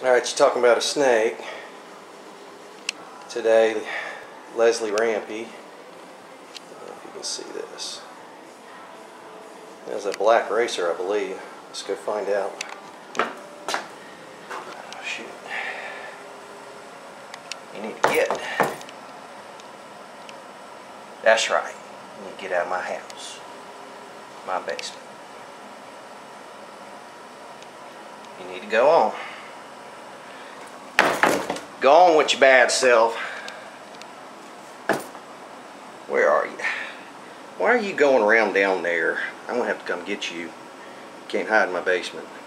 Alright, you're talking about a snake. Today, Leslie Rampy. I don't know if you can see this. There's a black racer, I believe. Let's go find out. Oh, shoot. You need to get. That's right. You need to get out of my house. My basement. You need to go on. Go on with your bad self. Where are you? Why are you going around down there? I'm gonna have to come get you. You can't hide in my basement.